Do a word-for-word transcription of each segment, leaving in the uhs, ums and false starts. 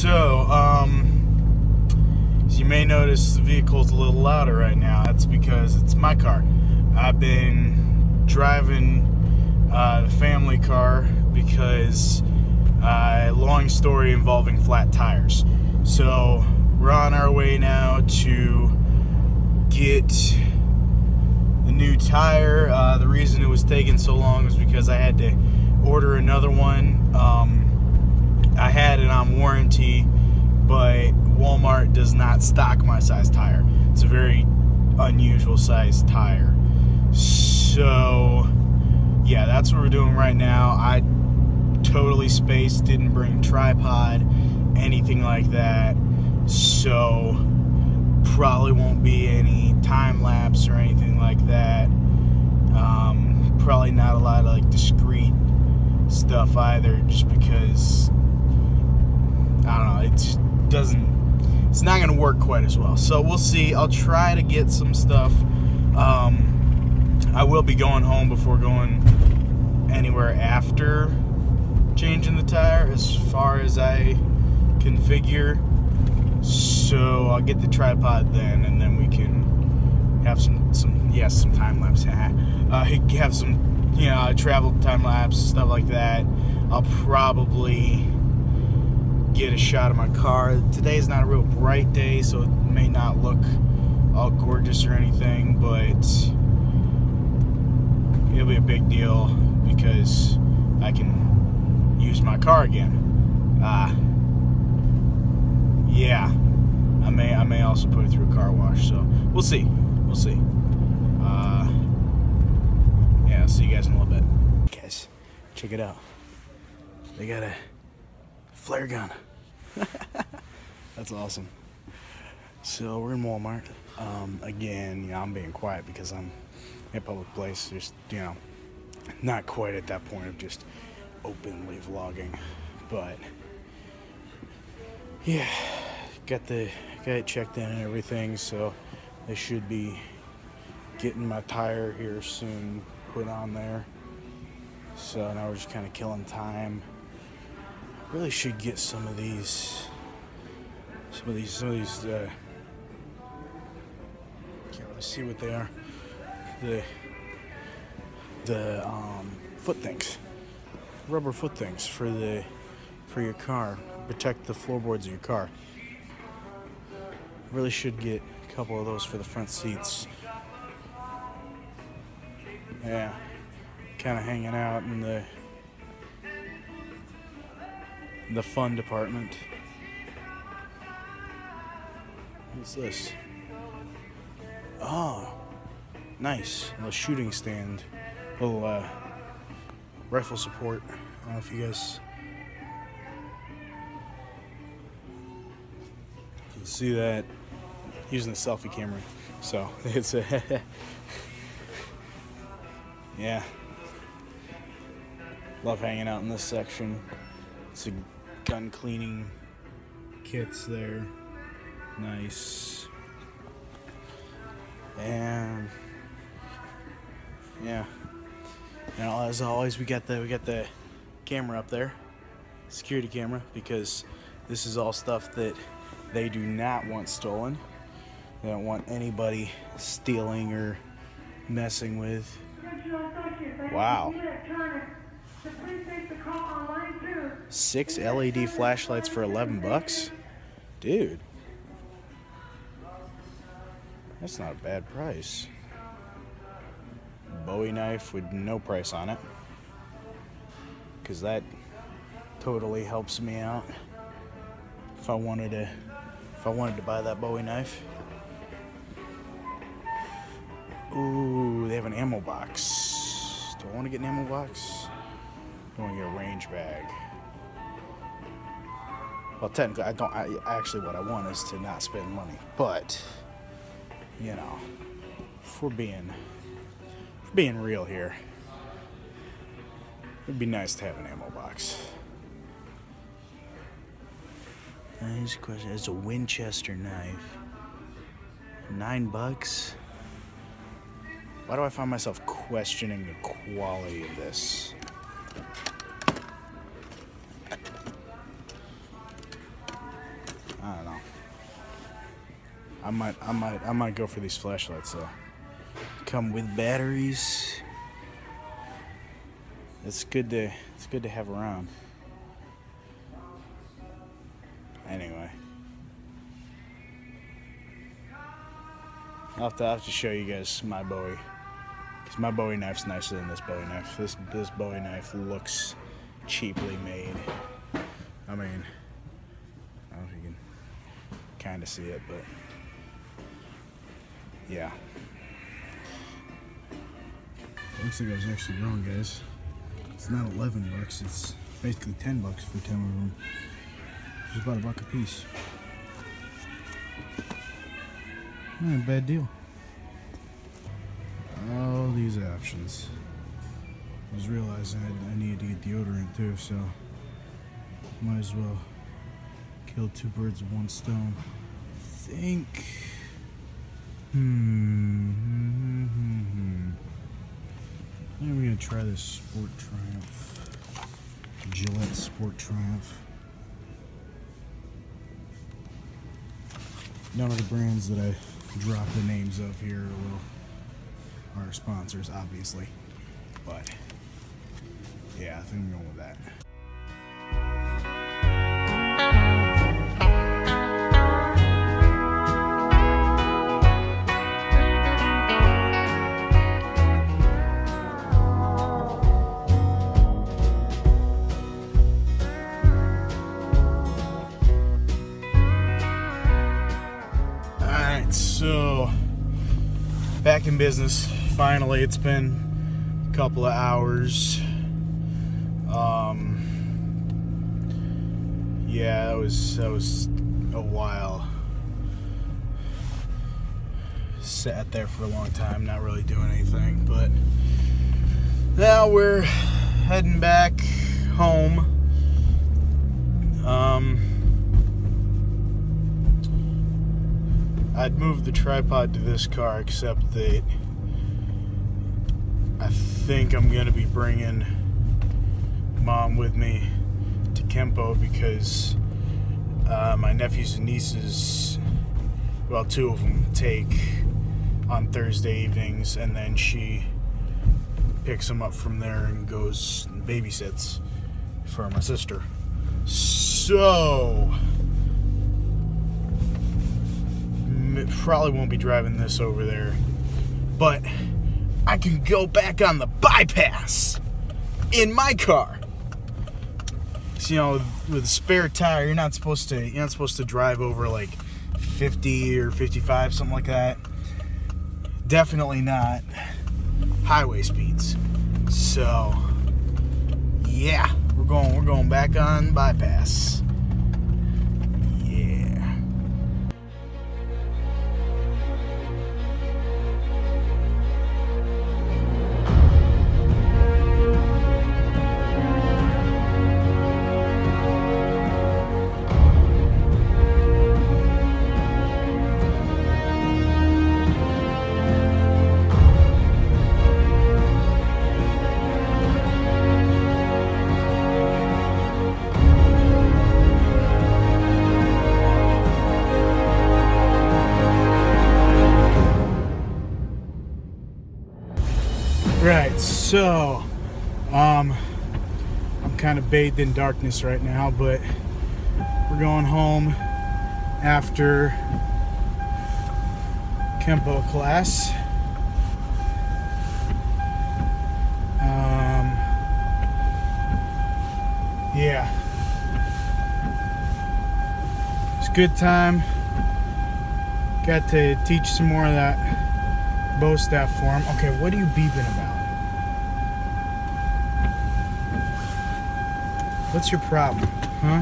So, um, as you may notice, the vehicle's a little louder right now. That's because it's my car. I've been driving uh, the family car because, uh, long story involving flat tires. So, we're on our way now to get the new tire. Uh, the reason it was taking so long was because I had to order another one. Um, I had it on warranty, but Walmart does not stock my size tire. It's a very unusual size tire. So, yeah, that's what we're doing right now. I totally spaced, didn't bring tripod, anything like that. So, probably won't be any time lapse or anything like that. Um, probably not a lot of like discreet stuff either, just because I don't know, it just doesn't, it's not going to work quite as well. So we'll see. I'll try to get some stuff. Um, I will be going home before going anywhere after changing the tire, as far as I can figure. So I'll get the tripod then, and then we can have some, some yes, some time lapse. uh, have some, you know, travel time lapse, stuff like that. I'll probably get a shot of my car. Today's not a real bright day, so it may not look all gorgeous or anything, but it'll be a big deal because I can use my car again. Ah, uh, yeah. I may, I may also put it through a car wash. So we'll see. We'll see. Uh, yeah. I'll see you guys in a little bit. Guys, check it out. They got a flare gun. That's awesome. So we're in Walmart. Um, again, you know, I'm being quiet because I'm in a public place. Just, you know, not quite at that point of just openly vlogging, but yeah, got the got it checked in and everything. So they should be getting my tire here soon put on there. So now we're just kind of killing time. Really should get some of these, some of these, some of these, uh, can't really see what they are, the, the, um, foot things, rubber foot things for the, for your car, protect the floorboards of your car. Really should get a couple of those for the front seats. Yeah, kind of hanging out in the, the fun department. What's this? Oh, nice. A little shooting stand. A little uh, rifle support. I don't know if you guys can see that. Using the selfie camera. So it's a yeah. Love hanging out in this section. It's a gun cleaning kits there. Nice. And yeah. And as always, we got the we got the camera up there, security camera, because this is all stuff that they do not want stolen. They don't want anybody stealing or messing with. Wow. Six L E D flashlights for eleven bucks? Dude. That's not a bad price. Bowie knife with no price on it, because that totally helps me out if I wanted to if I wanted to buy that Bowie knife. Ooh, they have an ammo box. Do I want to get an ammo box? I want to get a range bag. Well, technically, I don't. I, actually, what I want is to not spend money. But, you know, if we're being, if we're being real here, it'd be nice to have an ammo box. Nice question. It's a Winchester knife. Nine bucks. Why do I find myself questioning the quality of this? I don't know. I might, I might, I might go for these flashlights though. Come with batteries. It's good to, it's good to have around. Anyway, I'll have to, I'll have to show you guys my Bowie, because my Bowie knife's nicer than this Bowie knife. This this Bowie knife looks cheaply made. I mean, I don't know if you can kind of see it, but yeah. Looks like I was actually wrong, guys. It's not eleven bucks. It's basically ten bucks for ten of them. It's about a buck a piece. Not a bad deal. All these options. I was realizing I, I needed to get deodorant too, so might as well kill two birds with one stone. Think. Hmm. hmm, hmm, hmm. I think we're gonna try this Sport Triumph. Gillette Sport Triumph. None of the brands that I drop the names of here will are sponsors, obviously. But yeah, I think I'm going with that. So, back in business, finally. It's been a couple of hours. Um, yeah, that was, that was a while. Sat there for a long time, not really doing anything, but now we're heading back home. Um... I'd moved the tripod to this car, except that I think I'm going to be bringing Mom with me to Kempo because uh, my nephews and nieces, well, two of them take on Thursday evenings, and then she picks them up from there and goes and babysits for my sister. So probably won't be driving this over there, but I can go back on the bypass in my car. So, you know, with a spare tire, you're not supposed to you're not supposed to drive over like fifty or fifty-five, something like that. Definitely not highway speeds. So yeah, we're going we're going back on bypass. Right, so um, I'm kind of bathed in darkness right now, but we're going home after Kempo class. Um, yeah, it's a good time. Got to teach some more of that bow staff form. Okay, what are you beeping about? What's your problem, huh?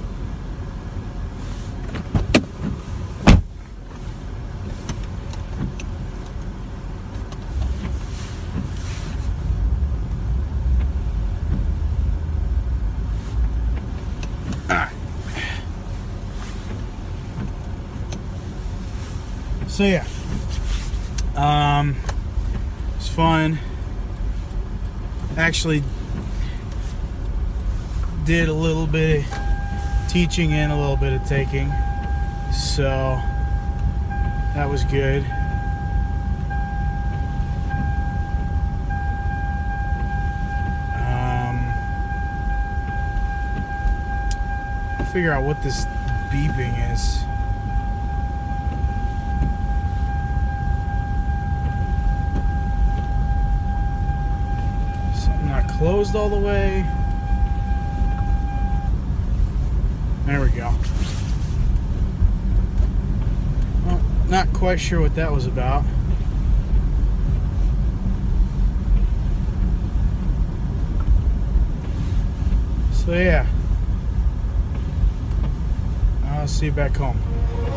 Alright. So yeah. Um it's fun. Actually did a little bit of teaching and a little bit of taking. So that was good. Um, I'll figure out what this beeping is. Something not closed all the way. There we go. Well, not quite sure what that was about. So yeah, I'll see you back home.